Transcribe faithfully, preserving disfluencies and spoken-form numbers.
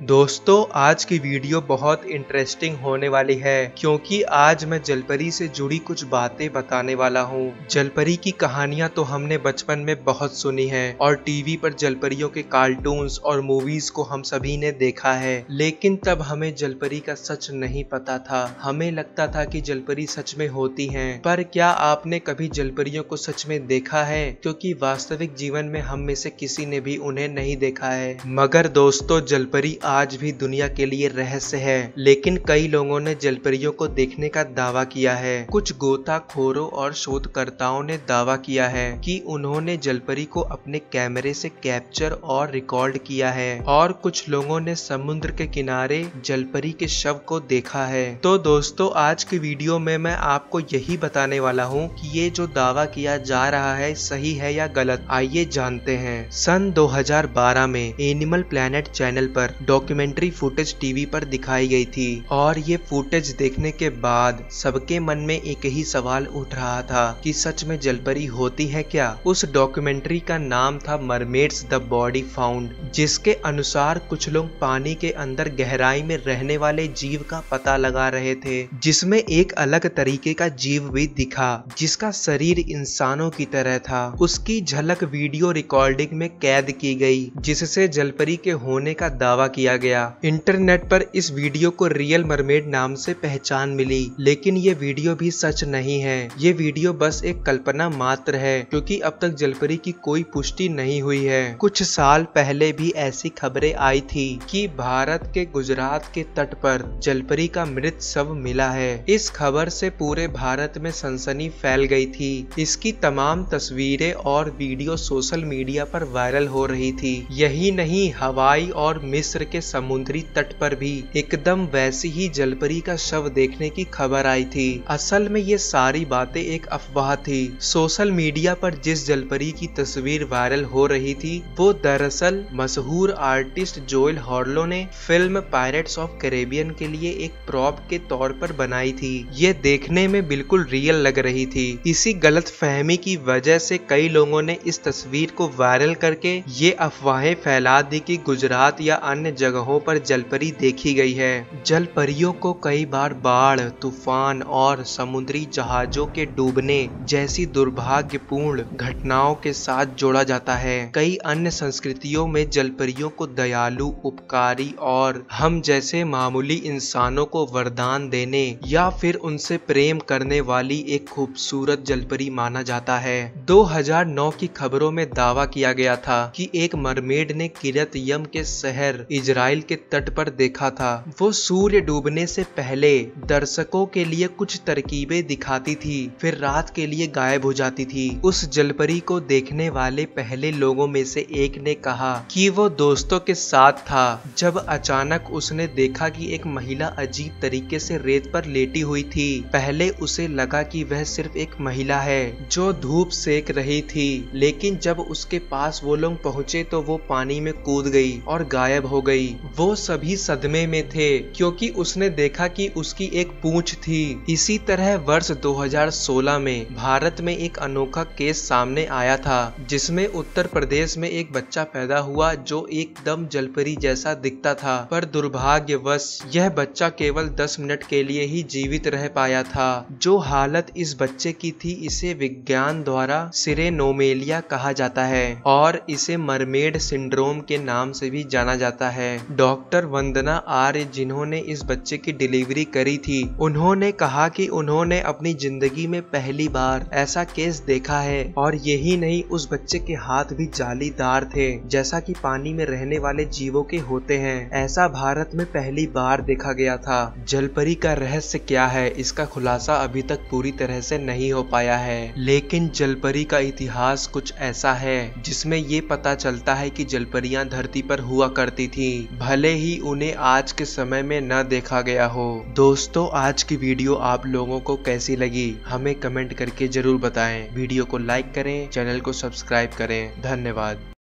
दोस्तों आज की वीडियो बहुत इंटरेस्टिंग होने वाली है क्योंकि आज मैं जलपरी से जुड़ी कुछ बातें बताने वाला हूँ। जलपरी की कहानियां तो हमने बचपन में बहुत सुनी है और टीवी पर जलपरियों के कार्टून्स और मूवीज को हम सभी ने देखा है, लेकिन तब हमें जलपरी का सच नहीं पता था। हमें लगता था कि जलपरी सच में होती हैं, पर क्या आपने कभी जलपरियों को सच में देखा है? क्योंकि वास्तविक जीवन में हम में से किसी ने भी उन्हें नहीं देखा है। मगर दोस्तों जलपरी आज भी दुनिया के लिए रहस्य है, लेकिन कई लोगों ने जलपरियों को देखने का दावा किया है। कुछ गोताखोरों और शोधकर्ताओं ने दावा किया है कि उन्होंने जलपरी को अपने कैमरे से कैप्चर और रिकॉर्ड किया है, और कुछ लोगों ने समुद्र के किनारे जलपरी के शव को देखा है। तो दोस्तों आज की वीडियो में मैं आपको यही बताने वाला हूँ कि ये जो दावा किया जा रहा है सही है या गलत। आइए जानते हैं। सन दो हज़ार बारह में एनिमल प्लैनेट चैनल पर डॉक्यूमेंट्री फुटेज टीवी पर दिखाई गई थी, और ये फुटेज देखने के बाद सबके मन में एक ही सवाल उठ रहा था कि सच में जलपरी होती है क्या। उस डॉक्यूमेंट्री का नाम था मरमेड्स द बॉडी फाउंड, जिसके अनुसार कुछ लोग पानी के अंदर गहराई में रहने वाले जीव का पता लगा रहे थे, जिसमें एक अलग तरीके का जीव भी दिखा जिसका शरीर इंसानों की तरह था। उसकी झलक वीडियो रिकॉर्डिंग में कैद की गई, जिससे जलपरी के होने का दावा किया गया। इंटरनेट पर इस वीडियो को रियल मरमेड नाम से पहचान मिली, लेकिन ये वीडियो भी सच नहीं है। ये वीडियो बस एक कल्पना मात्र है, क्योंकि अब तक जलपरी की कोई पुष्टि नहीं हुई है। कुछ साल पहले भी ऐसी खबरें आई थी कि भारत के गुजरात के तट पर जलपरी का मृत शव मिला है। इस खबर से पूरे भारत में सनसनी फैल गई थी। इसकी तमाम तस्वीरें और वीडियो सोशल मीडिया पर वायरल हो रही थी। यही नहीं, हवाई और मिस्र के समुद्री तट पर भी एकदम वैसी ही जलपरी का शव देखने की खबर आई थी। असल में ये सारी बातें एक अफवाह थी। सोशल मीडिया पर जिस जलपरी की तस्वीर वायरल हो रही थी वो दरअसल मशहूर आर्टिस्ट जोएल हॉर्लो ने फिल्म पायरेट्स ऑफ कैरेबियन के लिए एक प्रॉप के तौर पर बनाई थी। ये देखने में बिल्कुल रियल लग रही थी। इसी गलत फहमी की वजह से कई लोगों ने इस तस्वीर को वायरल करके ये अफवाहें फैला दी कि गुजरात या अन्य जगहों पर जलपरी देखी गई है। जलपरियों को कई बार बाढ़, तूफान और समुद्री जहाजों के डूबने जैसी दुर्भाग्यपूर्ण घटनाओं के साथ जोड़ा जाता है। कई अन्य संस्कृतियों में जलपरियों को दयालु, उपकारी और हम जैसे मामूली इंसानों को वरदान देने या फिर उनसे प्रेम करने वाली एक खूबसूरत जलपरी माना जाता है। दो हज़ार नौ की खबरों में दावा किया गया था कि एक मरमेड ने किरत यम के शहर इजराइल के तट पर देखा था। वो सूर्य डूबने से पहले दर्शकों के लिए कुछ तरकीबें दिखाती थी, फिर रात के लिए गायब हो जाती थी। उस जलपरी को देखने वाले पहले लोगों में से एक ने कहा कि वो दोस्तों के साथ था जब अचानक उसने देखा कि एक महिला अजीब तरीके से रेत पर लेटी हुई थी। पहले उसे लगा कि वह सिर्फ एक महिला है जो धूप सेक रही थी, लेकिन जब उसके पास वो लोग पहुंचे तो वो पानी में कूद गई और गायब हो गई। वो सभी सदमे में थे क्योंकि उसने देखा कि उसकी एक पूंछ थी। इसी तरह वर्ष दो हज़ार सोलह में भारत में एक अनोखा केस सामने आया था, जिसमें उत्तर प्रदेश में एक बच्चा पैदा हुआ जो एकदम जलपरी जैसा दिखता था, पर दुर्भाग्यवश यह बच्चा केवल दस मिनट के लिए ही जीवित रह पाया था। जो हालत इस बच्चे की थी इसे विज्ञान द्वारा सिरेनोमेलिया कहा जाता है, और इसे मरमेड सिंड्रोम के नाम से भी जाना जाता है। डॉक्टर वंदना आर्य जिन्होंने इस बच्चे की डिलीवरी करी थी, उन्होंने कहा कि उन्होंने अपनी जिंदगी में पहली बार ऐसा केस देखा है, और यही नहीं, उस बच्चे के हाथ भी जालीदार थे जैसा कि पानी में रहने वाले जीवों के होते हैं। ऐसा भारत में पहली बार देखा गया था। जलपरी का रहस्य क्या है, इसका खुलासा अभी तक पूरी तरह से नहीं हो पाया है, लेकिन जलपरी का इतिहास कुछ ऐसा है जिसमें ये पता चलता है कि जलपरियां धरती पर हुआ करती थी, भले ही उन्हें आज के समय में न देखा गया हो। दोस्तों आज की वीडियो आप लोगों को कैसी लगी हमें कमेंट करके जरूर बताएं। वीडियो को लाइक करें, चैनल को सब्सक्राइब करें। धन्यवाद।